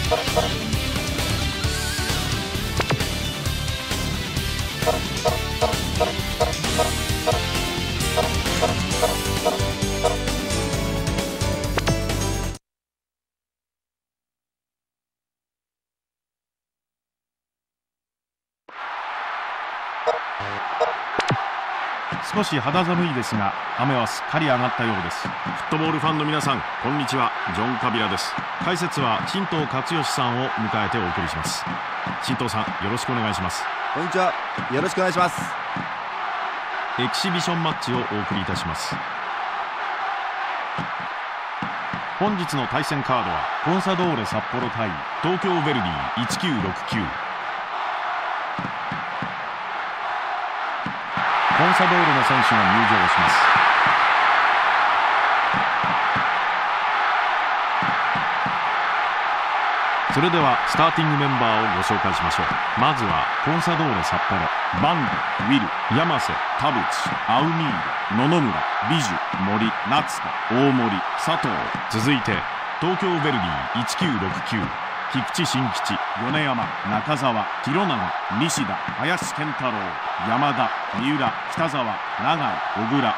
少し肌寒いですが雨はすっかり上がったようです。フットボールファンの皆さん、こんにちは。ジョン・カビラです。解説は新藤勝義さんを迎えてお送りします。新藤さん、よろしくお願いします。 こんにちは、よろしくお願いします。 エキシビションマッチをお送りいたします。本日の対戦カードはコンサドーレ札幌対東京ヴェルディ1969。コンサドーレの選手が入場します。それではスターティングメンバーをご紹介しましょう。まずはコンサドーレ札幌、バンド、ウィル、山瀬、田淵、アウミール、野々村、ビジュ、森、夏田、大森、佐藤。続いて東京ヴェルディ1969、菊池新吉、米山、中澤、広永、西田、林健太郎、山田、三浦、北澤、永井、小倉。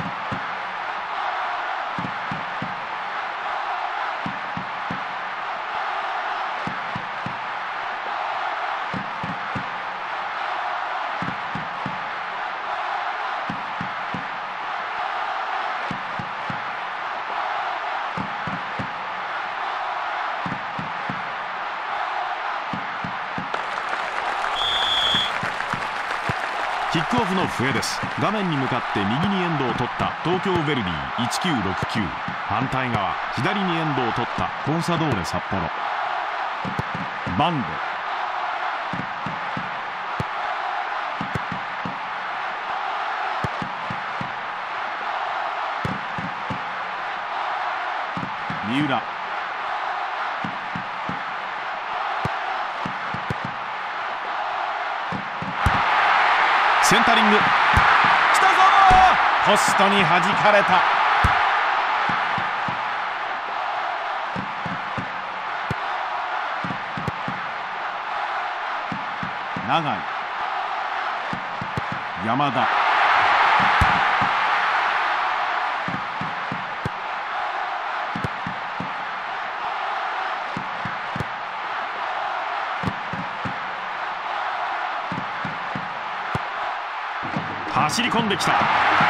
キックオフの笛です。画面に向かって右にエンドを取った東京ヴェルディ1969、反対側左にエンドを取ったコンサドーレ札幌。バンド、三浦、センタリング、来たぞー、ポストに弾かれた。永井、山田、走り込んできた。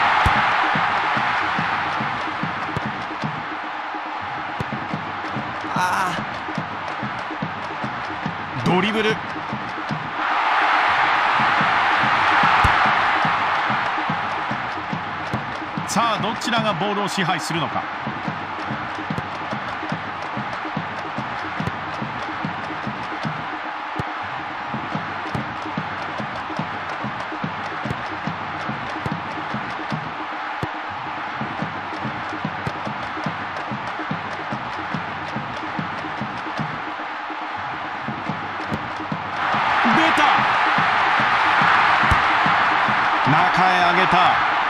ドリブル、さあどちらがボールを支配するのか。中へ上げた。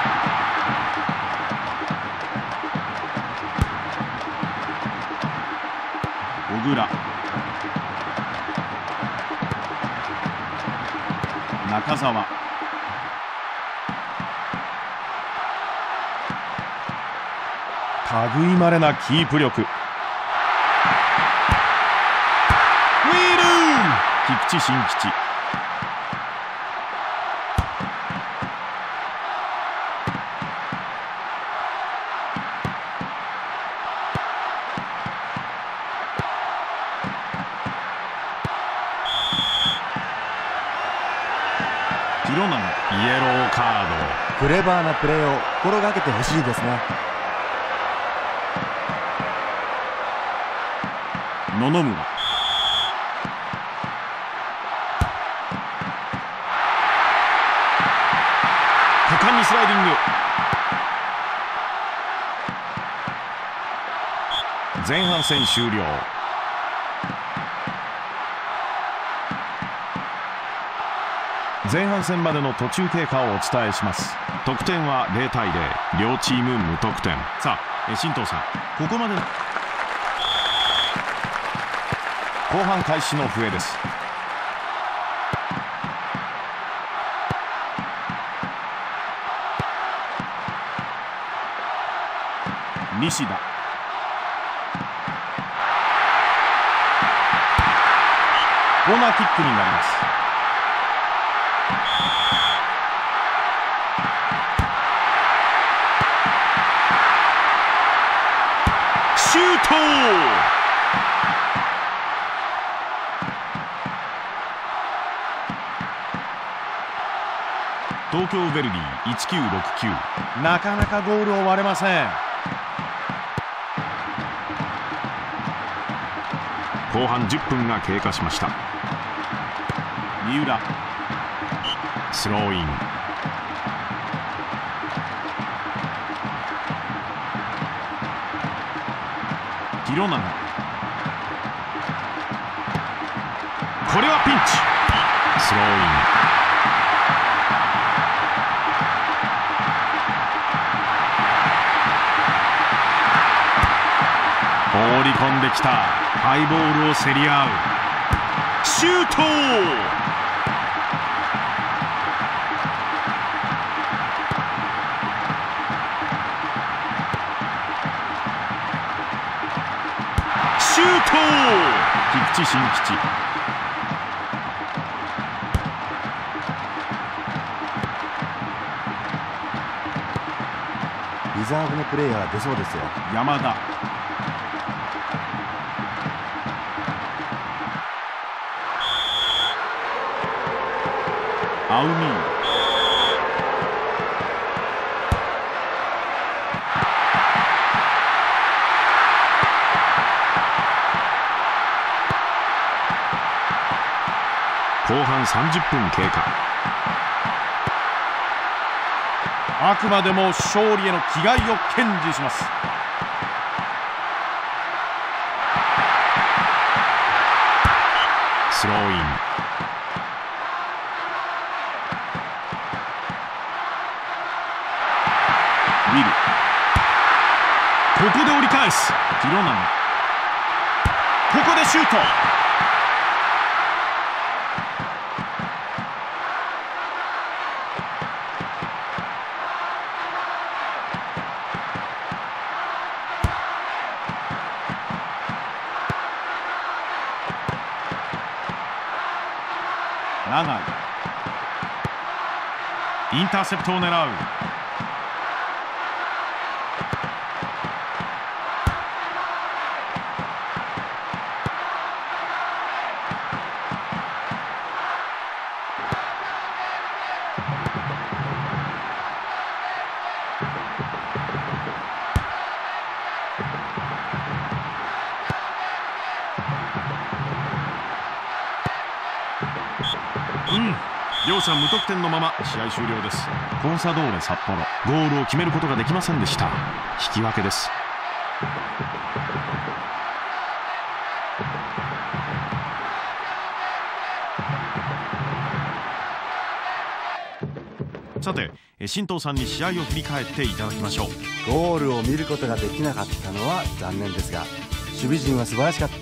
小倉、中澤、類いまれなキープ力。ウィール、菊池新吉、広永、イエローカード。 クレバーなプレーを心がけてほしいですね。 野々村、果敢にスライディング。前半戦終了。前半戦までの途中経過をお伝えします。得点は0対0、両チーム無得点。さあ新藤さん、ここまでの後半開始の笛です。西田、コーナーキックになります。シュート。東京ヴェルディ1969、なかなかゴールを割れません。後半10分が経過しました。三浦、スローイン。廣永、これはピンチ。スローイン。放り込んできた。ハイボールを競り合う。シュート。シュート。菊池新吉。 リザーブのプレーヤーが出そうですよ。 山田、アウミー、後半30分経過。あくまでも勝利への気概を堅持します。スローイン。ウィル、ここで折り返す。廣永、ここでシュート。長井、インターセプトを狙う。両者無得点のまま試合終了です。コンサドーレ札幌、ゴールを決めることができませんでした。引き分けです。さて、新藤さんに試合を振り返っていただきましょう。 ゴールを見ることができなかったのは残念ですが、守備陣は素晴らしかった。